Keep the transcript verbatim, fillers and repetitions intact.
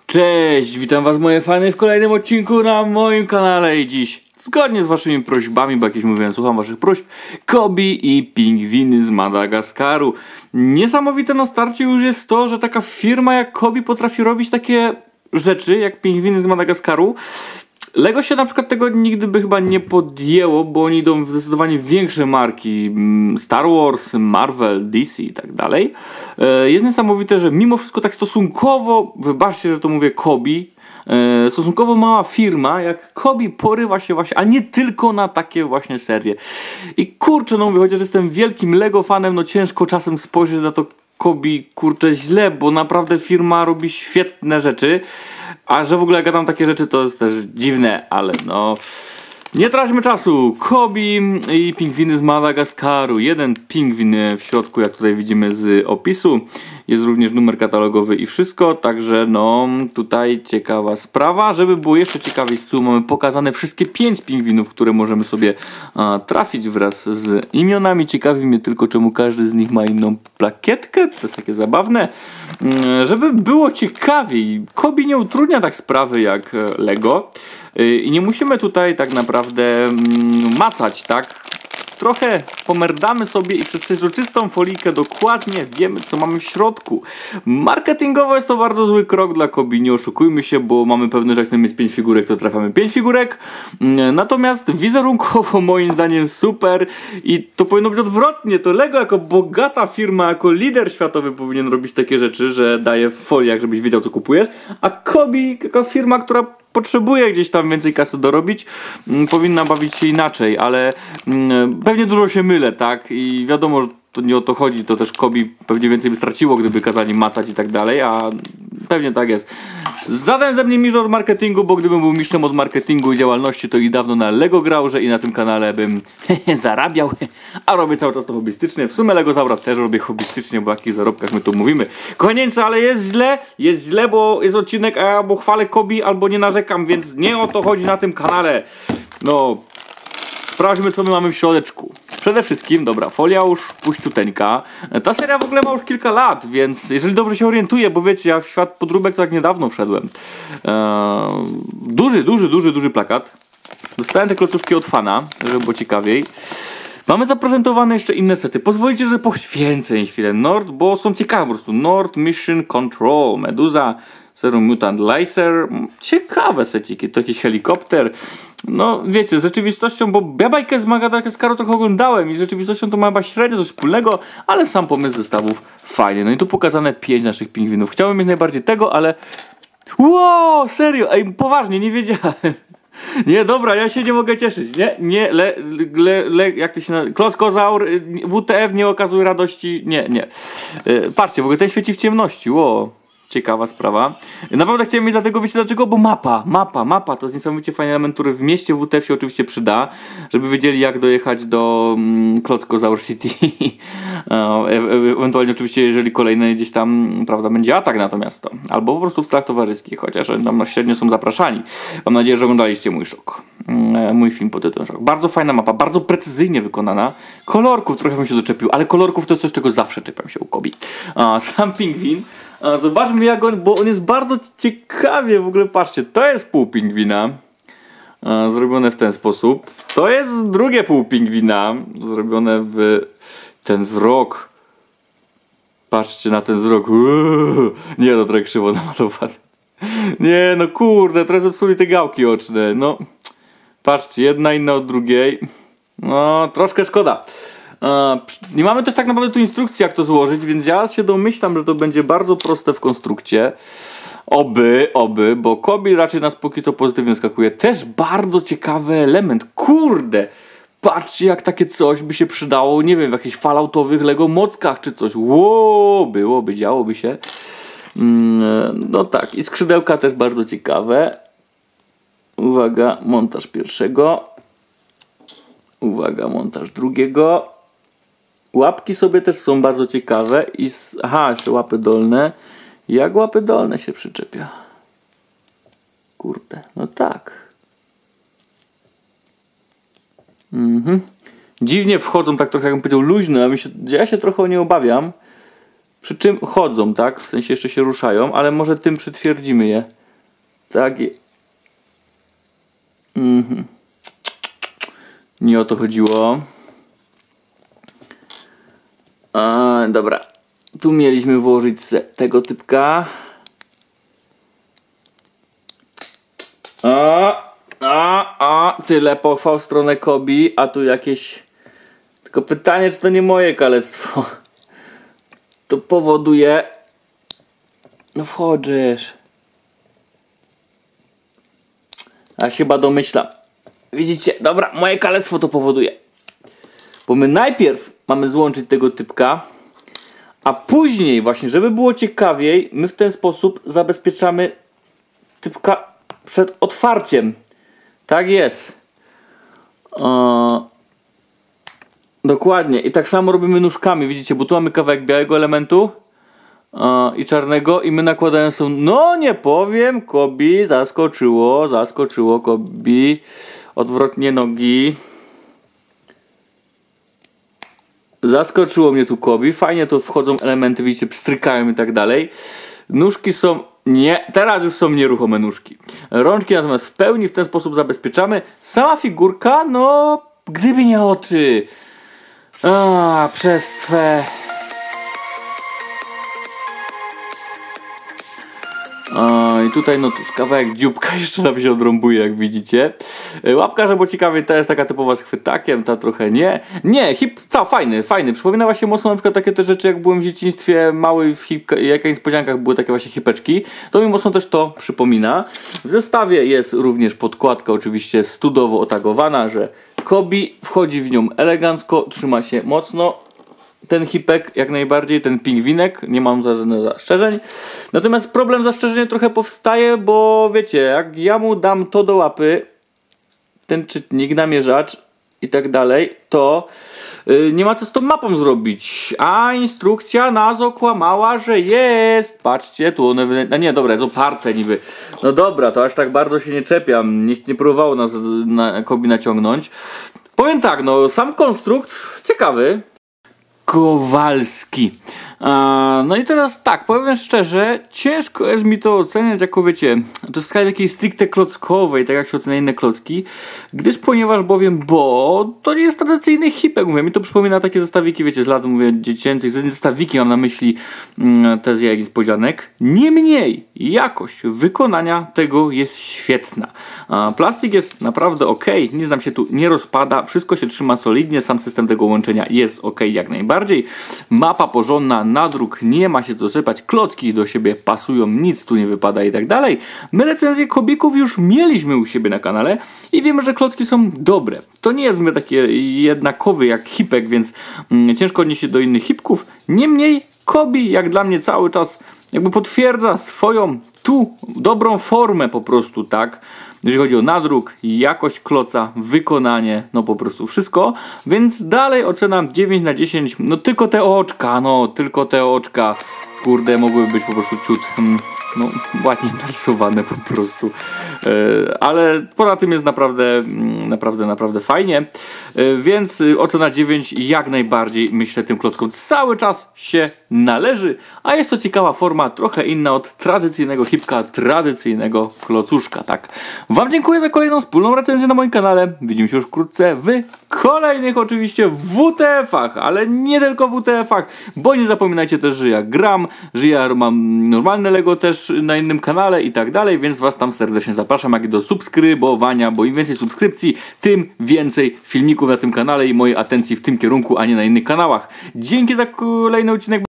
Cześć, witam was moje fany w kolejnym odcinku na moim kanale i dziś, zgodnie z waszymi prośbami, bo jakieś mówiłem, słucham waszych prośb, Kobi i pingwiny z Madagaskaru. Niesamowite na starcie już jest to, że taka firma jak Kobi potrafi robić takie rzeczy jak pingwiny z Madagaskaru. Lego się na przykład tego nigdy by chyba nie podjęło, bo oni idą w zdecydowanie większe marki, Star Wars, Marvel, D C i tak dalej. Jest niesamowite, że mimo wszystko tak stosunkowo, wybaczcie, że to mówię Kobi, stosunkowo mała firma jak Kobi porywa się właśnie, a nie tylko na takie właśnie serie. I kurczę, no mówię, chociaż jestem wielkim Lego fanem, no ciężko czasem spojrzeć na to Kobi, kurczę, źle, bo naprawdę firma robi świetne rzeczy. A że w ogóle gadam takie rzeczy, to jest też dziwne, ale no... Nie traćmy czasu. Kobi i pingwiny z Madagaskaru. Jeden pingwin w środku, jak tutaj widzimy z opisu. Jest również numer katalogowy i wszystko. Także no, tutaj ciekawa sprawa. Żeby było jeszcze ciekawiej, z tyłu mamy pokazane wszystkie pięć pingwinów, które możemy sobie a, trafić wraz z imionami. Ciekawi mnie tylko, czemu każdy z nich ma inną plakietkę. To jest takie zabawne. Żeby było ciekawiej. Kobi nie utrudnia tak sprawy jak Lego. I nie musimy tutaj tak naprawdę mm, macać, tak? Trochę pomerdamy sobie i przez przezroczystą folijkę dokładnie wiemy, co mamy w środku. Marketingowo jest to bardzo zły krok dla Kobi, nie oszukujmy się, bo mamy pewne, że jak chcemy mieć pięć figurek, to trafiamy pięć figurek. Natomiast wizerunkowo moim zdaniem super i to powinno być odwrotnie. To Lego jako bogata firma, jako lider światowy powinien robić takie rzeczy, że daje w foliach, żebyś wiedział, co kupujesz. A Kobi jako firma, która potrzebuje gdzieś tam więcej kasy dorobić, m, powinna bawić się inaczej, ale m, pewnie dużo się mylę, tak? I wiadomo, że to nie o to chodzi, to też Kobi pewnie więcej by straciło, gdyby kazali macać i tak dalej, a pewnie tak jest. Żaden ze mnie mistrz od marketingu, bo gdybym był mistrzem od marketingu i działalności, to i dawno na Lego grał, że i na tym kanale bym zarabiał, a robię cały czas to hobbystycznie. W sumie Legozaura też robię hobbystycznie, bo o jakich zarobkach my tu mówimy. Kochanieńcy, ale jest źle, jest źle, bo jest odcinek, a ja albo chwalę Kobi, albo nie narzekam, więc nie o to chodzi na tym kanale. No, sprawdźmy, co my mamy w środeczku. Przede wszystkim, dobra, folia już puściuteńka. Ta seria w ogóle ma już kilka lat, więc jeżeli dobrze się orientuję, bo wiecie, ja w świat podróbek to tak niedawno wszedłem. Eee, duży, duży, duży, duży plakat. Dostałem te klocuszki od fana, żeby było ciekawiej. Mamy zaprezentowane jeszcze inne sety. Pozwolicie, że poświęcę chwilę Nord, bo są ciekawe po prostu. Nord Mission Control, Meduza, Serum Mutant Laser. Ciekawe seciki, to jakiś helikopter. No wiecie, z rzeczywistością, bo ja bajkę z Madagaskaru trochę oglądałem i z rzeczywistością to ma chyba średnio coś wspólnego, ale sam pomysł zestawów fajny. No i tu pokazane pięć naszych pingwinów. Chciałbym mieć najbardziej tego, ale... Wow, serio, ej, poważnie, nie wiedziałem. Nie, dobra, ja się nie mogę cieszyć. Nie, nie, le, le, le jak to się nazywa? Klockozaur, W T F nie okazuje radości. Nie, nie. Yy, patrzcie, w ogóle ten świeci w ciemności, wow. Ciekawa sprawa. Naprawdę chciałem mieć dlatego, wiecie dlaczego? Bo mapa, mapa, mapa to jest niesamowicie fajny element, który w mieście W T F się oczywiście przyda, żeby wiedzieli jak dojechać do mm, Klockozaur City. e e ewentualnie oczywiście, jeżeli kolejny gdzieś tam, prawda, będzie atak na to miasto. Albo po prostu w celach towarzyskich, chociaż tam średnio są zapraszani. Mam nadzieję, że oglądaliście mój szok. E, mój film pod tytułem Szok. Bardzo fajna mapa, bardzo precyzyjnie wykonana. Kolorków trochę bym się doczepił, ale kolorków to jest coś, czego zawsze czepiam się u Kobi. A, sam pingwin. A zobaczmy jak on, bo on jest bardzo ciekawie w ogóle, patrzcie, to jest pół pingwina a, zrobione w ten sposób, to jest drugie pół pingwina zrobione w ten wzrok, patrzcie na ten wzrok. Uuu, nie no, trochę krzywo namalowany, nie no kurde, trochę zepsuli te gałki oczne, no patrzcie, jedna inna od drugiej, no troszkę szkoda. Nie mamy też tak naprawdę tu instrukcji jak to złożyć, więc ja się domyślam, że to będzie bardzo proste w konstrukcie. Oby, oby, bo Kobi raczej nas póki co pozytywnie skakuje. Też bardzo ciekawy element. Kurde! Patrzcie jak takie coś by się przydało, nie wiem, w jakichś falloutowych Lego mockach czy coś. Ło, byłoby, działoby się. No tak, i skrzydełka też bardzo ciekawe. Uwaga, montaż pierwszego. Uwaga, montaż drugiego. Łapki sobie też są bardzo ciekawe i z... aha, jeszcze łapy dolne. Jak łapy dolne się przyczepia? Kurde, no tak. Mhm. Dziwnie wchodzą tak trochę, jakbym powiedział, luźno, a mi się, ja się trochę o nie obawiam. Przy czym chodzą, tak? W sensie jeszcze się ruszają, ale może tym przytwierdzimy je. Tak. Mhm. Nie o to chodziło. A, dobra. Tu mieliśmy włożyć tego typka. A, a, a, tyle pochwał w stronę Kobi, a tu jakieś... Tylko pytanie, czy to nie moje kalectwo. To powoduje... No wchodzisz. A się chyba domyślam. Widzicie, dobra, moje kalectwo to powoduje. Bo my najpierw mamy złączyć tego typka, a później właśnie, żeby było ciekawiej, my w ten sposób zabezpieczamy typka przed otwarciem. Tak jest. Eee, dokładnie. I tak samo robimy nóżkami, widzicie, bo tu mamy kawałek białego elementu eee, i czarnego i my nakładając tą, no nie powiem, Kobi, zaskoczyło, zaskoczyło Kobi. Odwrotnie nogi. Zaskoczyło mnie tu Kobi. Fajnie to wchodzą elementy, widzicie, pstrykają i tak dalej. Nóżki są... Nie, teraz już są nieruchome nóżki. Rączki natomiast w pełni w ten sposób zabezpieczamy. Sama figurka, no... Gdyby nie oczy. A, przez twe... O, i tutaj no cóż, kawałek dzióbka jeszcze nam się odrąbuje, jak widzicie. Łapka, że było ciekawie, ta jest taka typowa z chwytakiem, ta trochę nie. Nie, hip, co, fajny, fajny. Przypomina właśnie mocno na przykład takie te rzeczy, jak byłem w dzieciństwie mały, w hip, jak na niespodziankach były takie właśnie hipeczki. To mi mocno też to przypomina. W zestawie jest również podkładka oczywiście studowo otagowana, że Kobi wchodzi w nią elegancko, trzyma się mocno. Ten hipek jak najbardziej, ten pingwinek, nie mam żadnych zastrzeżeń. Natomiast problem zastrzeżenia trochę powstaje, bo wiecie, jak ja mu dam to do łapy, ten czytnik, namierzacz i tak dalej, to yy, nie ma co z tą mapą zrobić. A instrukcja nas okłamała, że jest. Patrzcie, tu one... No nie, dobra, jest oparte niby. No dobra, to aż tak bardzo się nie czepiam. Nikt nie próbował nas na Kobi naciągnąć. Powiem tak, no sam konstrukt ciekawy. Kowalski. A, no i teraz tak, powiem szczerze, ciężko jest mi to oceniać jako, wiecie, to w skali takiej stricte klockowej, tak jak się ocenia inne klocki, gdyż ponieważ bowiem, bo to nie jest tradycyjny hipek, mówię, mi to przypomina takie zestawiki, wiecie, z lat, mówię, dziecięcych, zestawiki mam na myśli mm, te z jajek niespodzianek. Niemniej, jakość wykonania tego jest świetna. A, plastik jest naprawdę ok, nic nam się tu nie rozpada, wszystko się trzyma solidnie, sam system tego łączenia jest ok jak najbardziej. Mapa porządna, nadruk, nie ma się co czepać, klocki do siebie pasują, nic tu nie wypada i tak dalej. My recenzję Kobików już mieliśmy u siebie na kanale i wiemy, że klocki są dobre. To nie jest mówię, takie jednakowy jak hipek, więc mm, ciężko odnieść się do innych hipków. Niemniej Kobi jak dla mnie cały czas jakby potwierdza swoją tu dobrą formę po prostu, tak? Jeżeli chodzi o nadruk, jakość kloca, wykonanie, no po prostu wszystko. Więc dalej ocena dziewięć na dziesięć. No tylko te oczka, no tylko te oczka. Kurde, mogłyby być po prostu ciut, no ładnie narysowane po prostu. E, ale poza tym jest naprawdę, naprawdę, naprawdę fajnie. E, więc ocena dziewięć jak najbardziej, myślę, tym klockom cały czas się należy. A jest to ciekawa forma, trochę inna od tradycyjnego hipka, tradycyjnego klocuszka, tak. Wam dziękuję za kolejną wspólną recenzję na moim kanale. Widzimy się już wkrótce w kolejnych oczywiście W T F-ach, ale nie tylko W T F-ach, bo nie zapominajcie też, że ja gram, że ja mam normalne Lego też na innym kanale i tak dalej, więc was tam serdecznie zapraszam, jak i do subskrybowania, bo im więcej subskrypcji, tym więcej filmików na tym kanale i mojej atencji w tym kierunku, a nie na innych kanałach. Dzięki za kolejny odcinek.